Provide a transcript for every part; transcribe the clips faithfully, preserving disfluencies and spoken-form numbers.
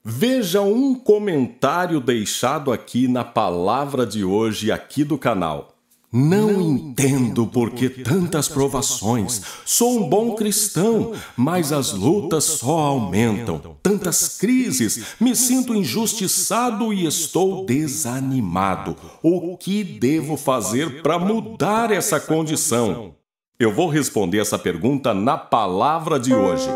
Veja um comentário deixado aqui na palavra de hoje aqui do canal. Não entendo por que tantas provações. Sou um bom cristão, mas as lutas só aumentam. Tantas crises, me sinto injustiçado e estou desanimado. O que devo fazer para mudar essa condição? Eu vou responder essa pergunta na palavra de hoje.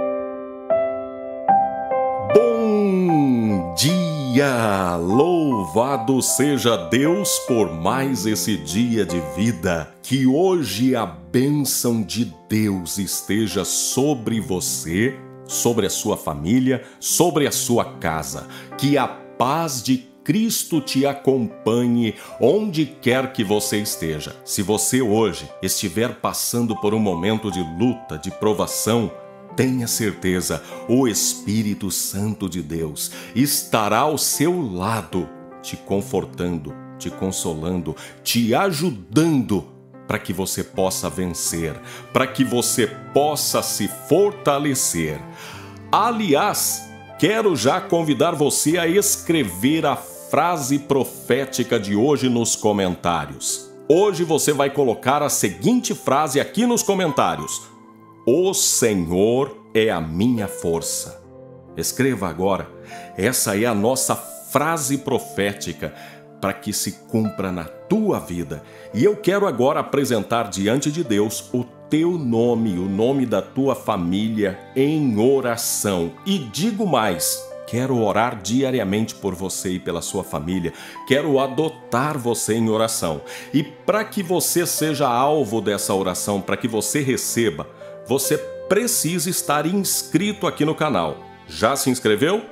Bom dia! Louvado seja Deus por mais esse dia de vida. Que hoje a bênção de Deus esteja sobre você, sobre a sua família, sobre a sua casa. Que a paz de Cristo te acompanhe onde quer que você esteja. Se você hoje estiver passando por um momento de luta, de provação, tenha certeza, o Espírito Santo de Deus estará ao seu lado, te confortando, te consolando, te ajudando para que você possa vencer, para que você possa se fortalecer. Aliás, quero já convidar você a escrever a frase profética de hoje nos comentários. Hoje você vai colocar a seguinte frase aqui nos comentários: O Senhor é a minha força. Escreva agora. Essa é a nossa frase profética para que se cumpra na tua vida. E eu quero agora apresentar diante de Deus o teu nome, o nome da tua família em oração. E digo mais, quero orar diariamente por você e pela sua família. Quero adotar você em oração. E para que você seja alvo dessa oração, para que você receba, você precisa estar inscrito aqui no canal. Já se inscreveu?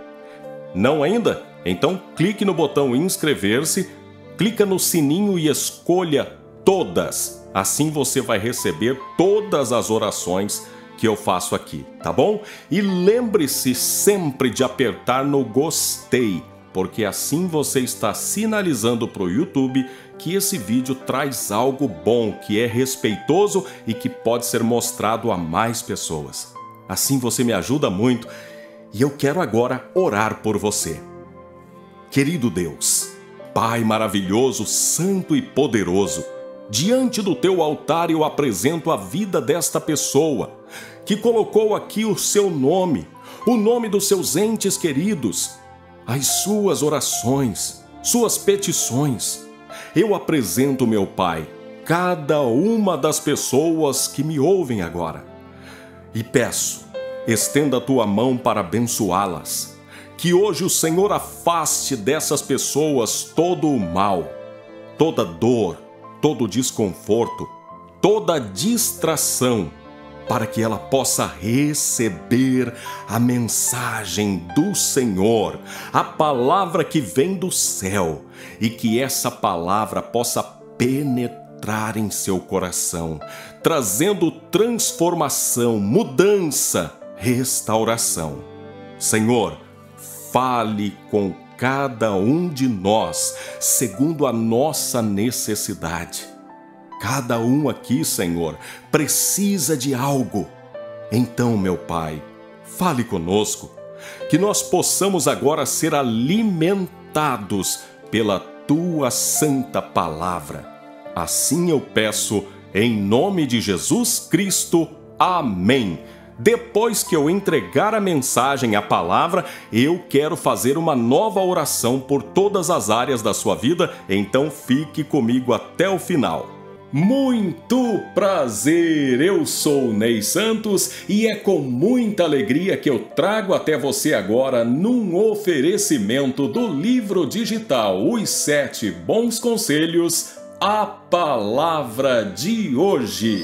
Não ainda? Então clique no botão inscrever-se, clica no sininho e escolha todas. Assim você vai receber todas as orações que eu faço aqui, tá bom? E lembre-se sempre de apertar no gostei, porque assim você está sinalizando para o YouTube que esse vídeo traz algo bom, que é respeitoso e que pode ser mostrado a mais pessoas. Assim você me ajuda muito e eu quero agora orar por você. Querido Deus, Pai maravilhoso, santo e poderoso, diante do teu altar eu apresento a vida desta pessoa que colocou aqui o seu nome, o nome dos seus entes queridos, as suas orações, suas petições. Eu apresento, meu Pai, cada uma das pessoas que me ouvem agora e peço, estenda a tua mão para abençoá-las. Que hoje o Senhor afaste dessas pessoas todo o mal, toda dor, todo desconforto, toda distração, para que ela possa receber a mensagem do Senhor, a palavra que vem do céu, e que essa palavra possa penetrar em seu coração, trazendo transformação, mudança, restauração. Senhor, fale com cada um de nós, segundo a nossa necessidade. Cada um aqui, Senhor, precisa de algo. Então, meu Pai, fale conosco, que nós possamos agora ser alimentados pela Tua santa palavra. Assim eu peço, em nome de Jesus Cristo. Amém. Depois que eu entregar a mensagem, a palavra, eu quero fazer uma nova oração por todas as áreas da sua vida, então fique comigo até o final. Muito prazer, eu sou Ney Santos e é com muita alegria que eu trago até você agora num oferecimento do livro digital Os Sete Bons Conselhos, a palavra de hoje.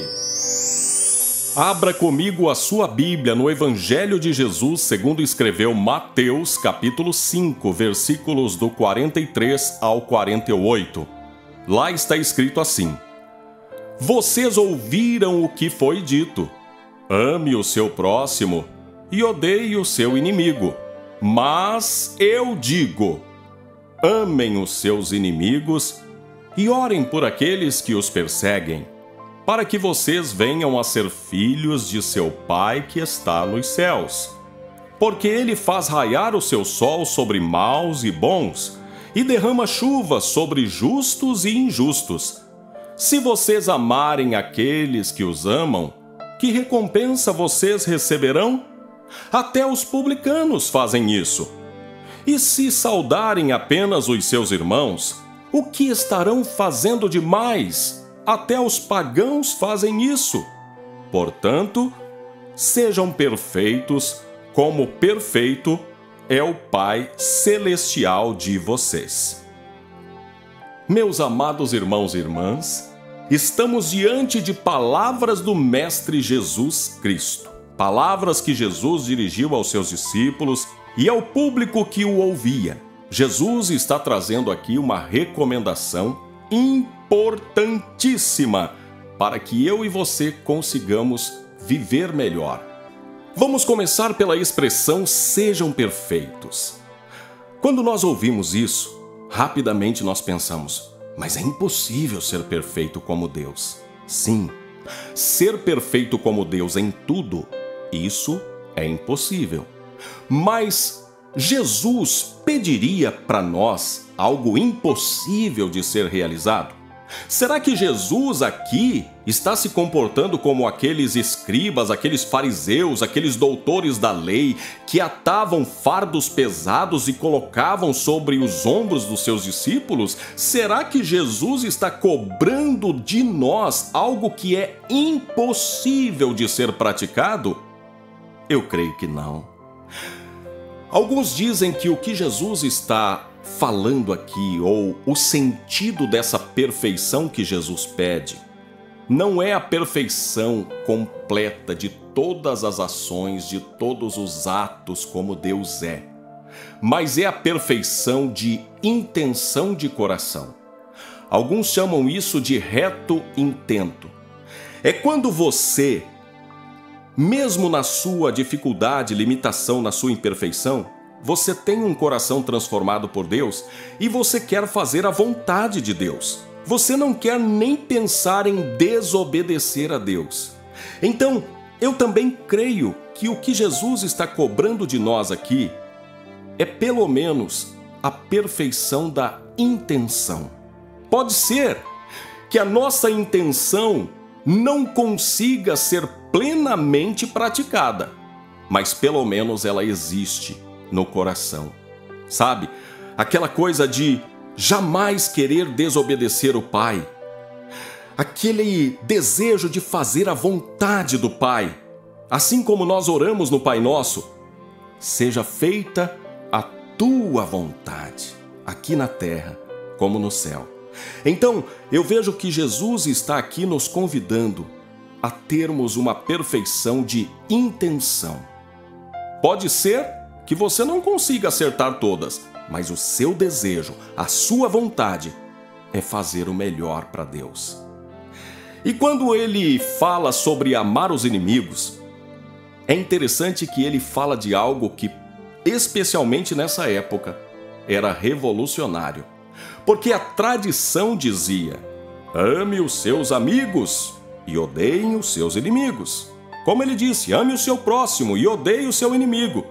Abra comigo a sua Bíblia no Evangelho de Jesus segundo escreveu Mateus, capítulo cinco, versículos do quarenta e três ao quarenta e oito. Lá está escrito assim: Vocês ouviram o que foi dito: ame o seu próximo e odeie o seu inimigo. Mas eu digo: amem os seus inimigos e orem por aqueles que os perseguem, para que vocês venham a ser filhos de seu Pai que está nos céus. porque ele faz raiar o seu sol sobre maus e bons, e derrama chuva sobre justos e injustos. Se vocês amarem aqueles que os amam, que recompensa vocês receberão? Até os publicanos fazem isso. E se saudarem apenas os seus irmãos, o que estarão fazendo demais? Até os pagãos fazem isso. Portanto, sejam perfeitos, como perfeito é o Pai Celestial de vocês. Meus amados irmãos e irmãs, estamos diante de palavras do Mestre Jesus Cristo. Palavras que Jesus dirigiu aos seus discípulos e ao público que o ouvia. Jesus está trazendo aqui uma recomendação importantíssima para que eu e você consigamos viver melhor. Vamos começar pela expressão sejam perfeitos. Quando nós ouvimos isso, rapidamente nós pensamos, mas é impossível ser perfeito como Deus. Sim, ser perfeito como Deus em tudo, isso é impossível. Mas Jesus pediria para nós algo impossível de ser realizado? Será que Jesus aqui está se comportando como aqueles escribas, aqueles fariseus, aqueles doutores da lei que atavam fardos pesados e colocavam sobre os ombros dos seus discípulos? Será que Jesus está cobrando de nós algo que é impossível de ser praticado? Eu creio que não. Alguns dizem que o que Jesus está falando aqui, ou o sentido dessa perfeição que Jesus pede, não é a perfeição completa de todas as ações, de todos os atos como Deus é, mas é a perfeição de intenção de coração. Alguns chamam isso de reto intento. É quando você, mesmo na sua dificuldade, limitação, na sua imperfeição, você tem um coração transformado por Deus e você quer fazer a vontade de Deus. Você não quer nem pensar em desobedecer a Deus. Então, eu também creio que o que Jesus está cobrando de nós aqui é pelo menos a perfeição da intenção. Pode ser que a nossa intenção não consiga ser plenamente praticada, mas pelo menos ela existe no coração. Sabe? Aquela coisa de jamais querer desobedecer o Pai. Aquele desejo de fazer a vontade do Pai. Assim como nós oramos no Pai Nosso, seja feita a tua vontade, aqui na terra como no céu. Então, eu vejo que Jesus está aqui nos convidando a termos uma perfeição de intenção. Pode ser que você não consiga acertar todas, mas o seu desejo, a sua vontade é fazer o melhor para Deus. E quando ele fala sobre amar os inimigos, é interessante que ele fala de algo que, especialmente nessa época, era revolucionário. Porque a tradição dizia: ame os seus amigos e odeiem os seus inimigos. Como ele disse, ame o seu próximo e odeie o seu inimigo.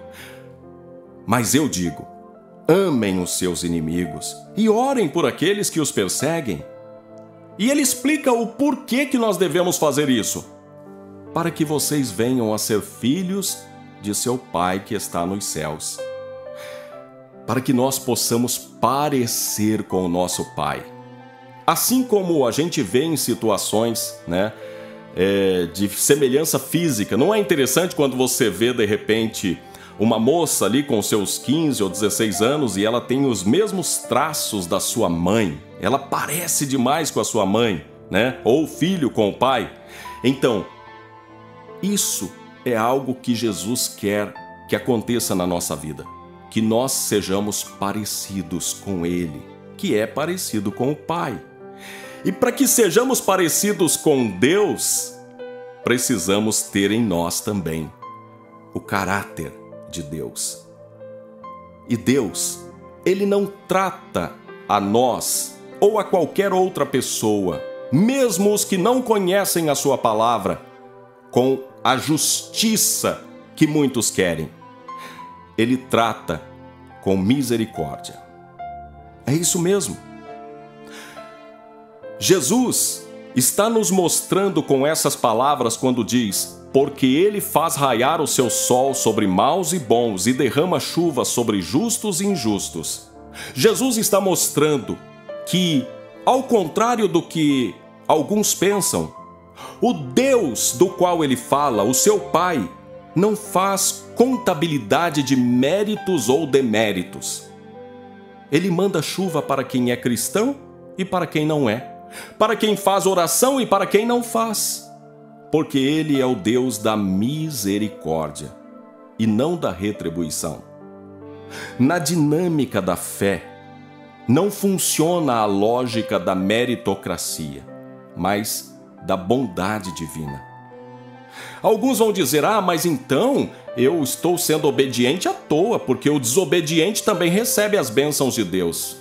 Mas eu digo, amem os seus inimigos e orem por aqueles que os perseguem. E ele explica o porquê que nós devemos fazer isso. Para que vocês venham a ser filhos de seu Pai que está nos céus. Para que nós possamos parecer com o nosso Pai. Assim como a gente vê em situações, né, é, de semelhança física. Não é interessante quando você vê, de repente, uma moça ali com seus quinze ou dezesseis anos e ela tem os mesmos traços da sua mãe. Ela parece demais com a sua mãe, né? Ou o filho com o pai. Então, isso é algo que Jesus quer que aconteça na nossa vida. Que nós sejamos parecidos com Ele, que é parecido com o Pai. E para que sejamos parecidos com Deus, precisamos ter em nós também o caráter de Deus. E Deus, Ele não trata a nós ou a qualquer outra pessoa, mesmo os que não conhecem a sua palavra, com a justiça que muitos querem. Ele trata com misericórdia. É isso mesmo. Jesus está nos mostrando com essas palavras quando diz: porque ele faz raiar o seu sol sobre maus e bons e derrama chuva sobre justos e injustos. Jesus está mostrando que, ao contrário do que alguns pensam, o Deus do qual ele fala, o seu Pai, não faz contabilidade de méritos ou deméritos. Ele manda chuva para quem é cristão e para quem não é, para quem faz oração e para quem não faz, porque ele é o Deus da misericórdia e não da retribuição. Na dinâmica da fé, não funciona a lógica da meritocracia, mas da bondade divina. Alguns vão dizer: ah, mas então eu estou sendo obediente à toa, porque o desobediente também recebe as bênçãos de Deus.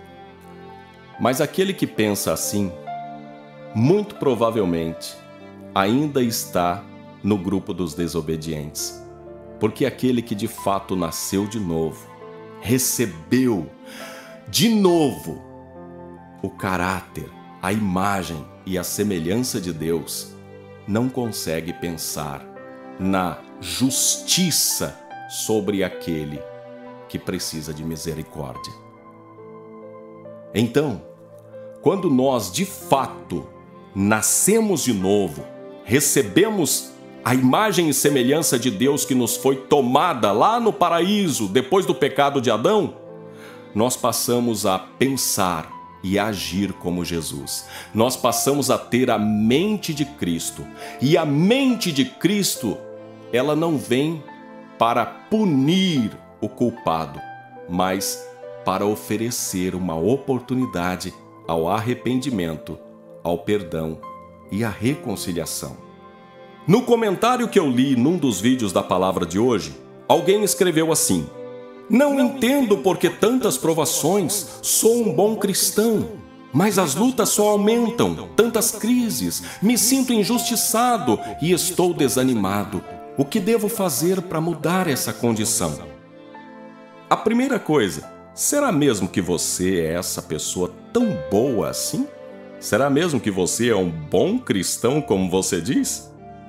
Mas aquele que pensa assim, muito provavelmente, ainda está no grupo dos desobedientes. Porque aquele que de fato nasceu de novo, recebeu de novo o caráter, a imagem e a semelhança de Deus, não consegue pensar na justiça sobre aquele que precisa de misericórdia. Então, quando nós de fato nascemos de novo, recebemos a imagem e semelhança de Deus que nos foi tomada lá no paraíso depois do pecado de Adão, nós passamos a pensar e a agir como Jesus. Nós passamos a ter a mente de Cristo. E a mente de Cristo, ela não vem para punir o culpado, mas para oferecer uma oportunidade ao arrependimento, ao perdão e à reconciliação. No comentário que eu li num dos vídeos da palavra de hoje, alguém escreveu assim: não entendo por que tantas provações, sou um bom cristão, mas as lutas só aumentam, tantas crises, me sinto injustiçado e estou desanimado. O que devo fazer para mudar essa condição? A primeira coisa, será mesmo que você é essa pessoa tão boa assim? Será mesmo que você é um bom cristão, como você diz?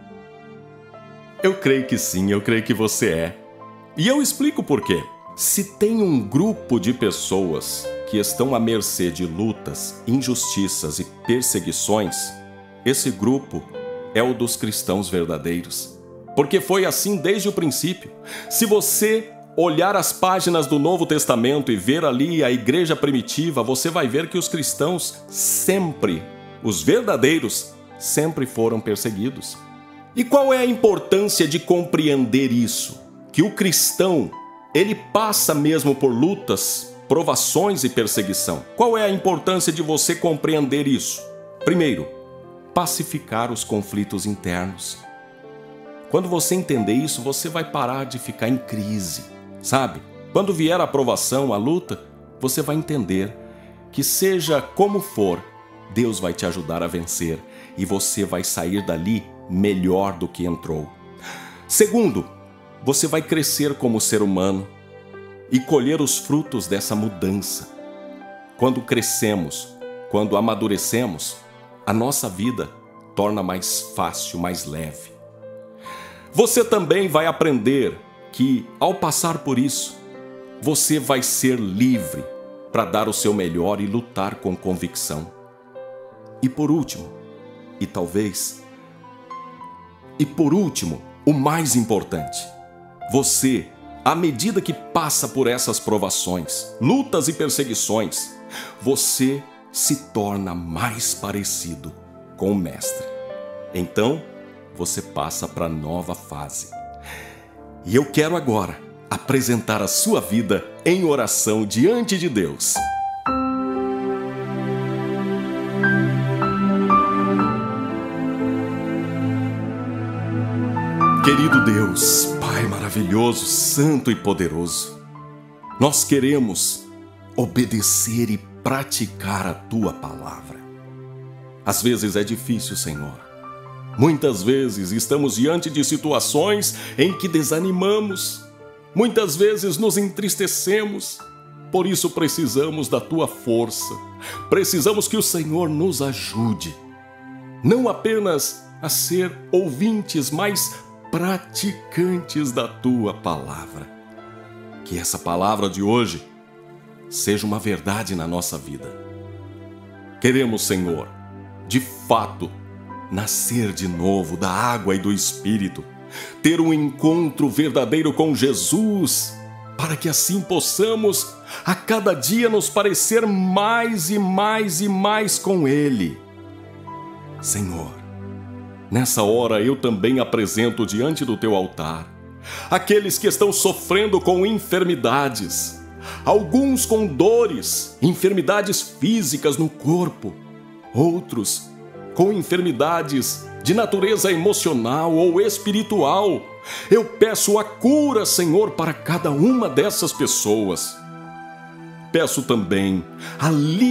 Eu creio que sim, eu creio que você é. E eu explico por quê. Se tem um grupo de pessoas que estão à mercê de lutas, injustiças e perseguições, esse grupo é o dos cristãos verdadeiros. Porque foi assim desde o princípio. Se você olhar as páginas do Novo Testamento e ver ali a igreja primitiva, você vai ver que os cristãos sempre, os verdadeiros, sempre foram perseguidos. E qual é a importância de compreender isso? Que o cristão, ele passa mesmo por lutas, provações e perseguição. Qual é a importância de você compreender isso? Primeiro, pacificar os conflitos internos. Quando você entender isso, você vai parar de ficar em crise, sabe? Quando vier a provação, a luta, você vai entender que seja como for, Deus vai te ajudar a vencer e você vai sair dali melhor do que entrou. Segundo, você vai crescer como ser humano e colher os frutos dessa mudança. Quando crescemos, quando amadurecemos, a nossa vida torna mais fácil, mais leve. Você também vai aprender que, ao passar por isso, você vai ser livre para dar o seu melhor e lutar com convicção. E por último, e talvez, e por último, o mais importante, você, à medida que passa por essas provações, lutas e perseguições, você se torna mais parecido com o Mestre. Então, você passa para a nova fase. E eu quero agora apresentar a sua vida em oração diante de Deus. Querido Deus, Pai maravilhoso, santo e poderoso, nós queremos obedecer e praticar a Tua palavra. Às vezes é difícil, Senhor. Muitas vezes estamos diante de situações em que desanimamos, Muitas vezes nos entristecemos, por isso precisamos da tua força. Precisamos que o Senhor nos ajude, não apenas a ser ouvintes, mas praticantes da tua palavra. Que essa palavra de hoje seja uma verdade na nossa vida. Queremos, Senhor, de fato, nascer de novo da água e do Espírito, ter um encontro verdadeiro com Jesus, para que assim possamos a cada dia nos parecer mais e mais e mais com Ele. Senhor, nessa hora eu também apresento diante do teu altar aqueles que estão sofrendo com enfermidades, alguns com dores, enfermidades físicas no corpo, outros com enfermidades de natureza emocional ou espiritual. Eu peço a cura, Senhor, para cada uma dessas pessoas. Peço também a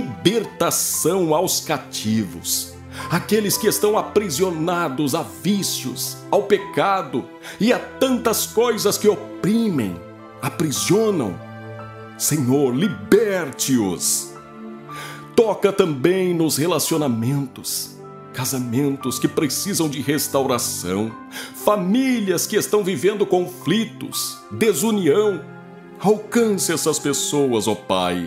libertação aos cativos, aqueles que estão aprisionados a vícios, ao pecado e a tantas coisas que oprimem, aprisionam. Senhor, liberte-os. Toca também nos relacionamentos, casamentos que precisam de restauração, famílias que estão vivendo conflitos, desunião. Alcance essas pessoas, ó Pai.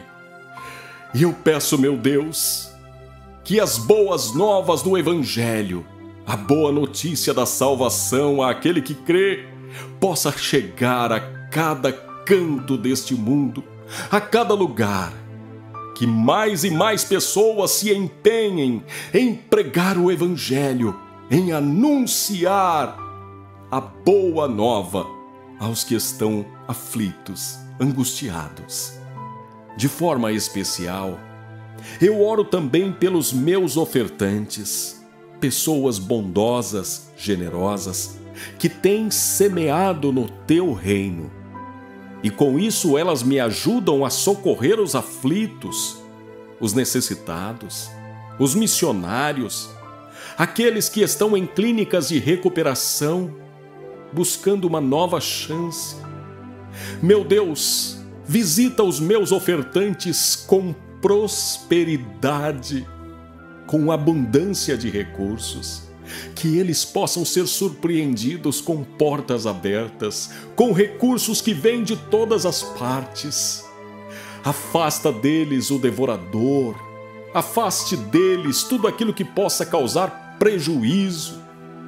E eu peço, meu Deus, que as boas novas do Evangelho, a boa notícia da salvação àquele que crê, possa chegar a cada canto deste mundo, a cada lugar. Que mais e mais pessoas se empenhem em pregar o Evangelho, em anunciar a boa nova aos que estão aflitos, angustiados. De forma especial, eu oro também pelos meus ofertantes, pessoas bondosas, generosas, que têm semeado no teu reino. E com isso elas me ajudam a socorrer os aflitos, os necessitados, os missionários, aqueles que estão em clínicas de recuperação, buscando uma nova chance. Meu Deus, visita os meus ofertantes com prosperidade, com abundância de recursos, que eles possam ser surpreendidos com portas abertas, com recursos que vêm de todas as partes. Afasta deles o devorador, afaste deles tudo aquilo que possa causar prejuízo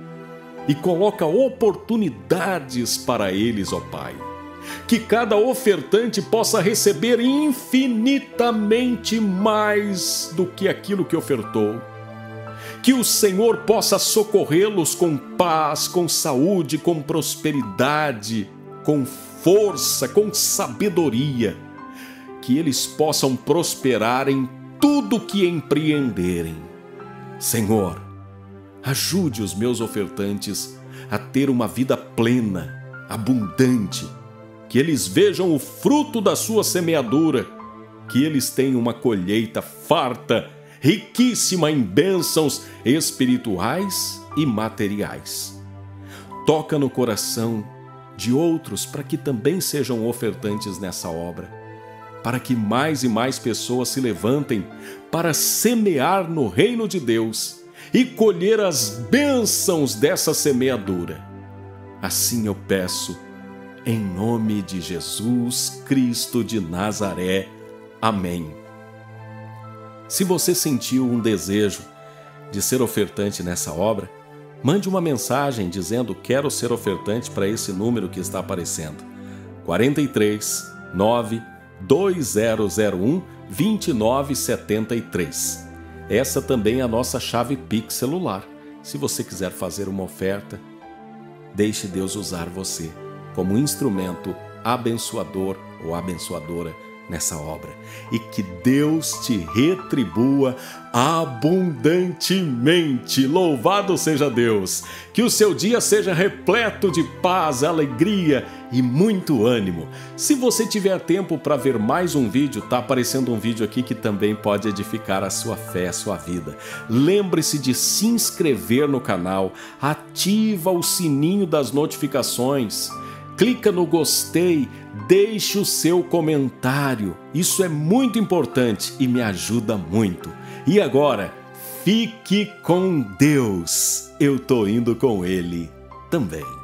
e coloca oportunidades para eles, ó Pai. Que cada ofertante possa receber infinitamente mais do que aquilo que ofertou. Que o Senhor possa socorrê-los com paz, com saúde, com prosperidade, com força, com sabedoria. Que eles possam prosperar em tudo que empreenderem. Senhor, ajude os meus ofertantes a ter uma vida plena, abundante. Que eles vejam o fruto da sua semeadura. Que eles tenham uma colheita farta, riquíssima em bênçãos espirituais e materiais. Toca no coração de outros para que também sejam ofertantes nessa obra, para que mais e mais pessoas se levantem para semear no reino de Deus e colher as bênçãos dessa semeadura. Assim eu peço, em nome de Jesus Cristo de Nazaré. Amém. Se você sentiu um desejo de ser ofertante nessa obra, mande uma mensagem dizendo quero ser ofertante para esse número que está aparecendo. quarenta e três, nove, dois zero zero um, dois nove sete três. Essa também é a nossa chave Pix celular. Se você quiser fazer uma oferta, deixe Deus usar você como instrumento abençoador ou abençoadora nessa obra, e que Deus te retribua abundantemente. Louvado seja Deus! Que o seu dia seja repleto de paz, alegria e muito ânimo. Se você tiver tempo para ver mais um vídeo, tá aparecendo um vídeo aqui que também pode edificar a sua fé, a sua vida. Lembre-se de se inscrever no canal, ativa o sininho das notificações, clica no gostei, deixe o seu comentário. Isso é muito importante e me ajuda muito. E agora, fique com Deus. Eu tô indo com Ele também.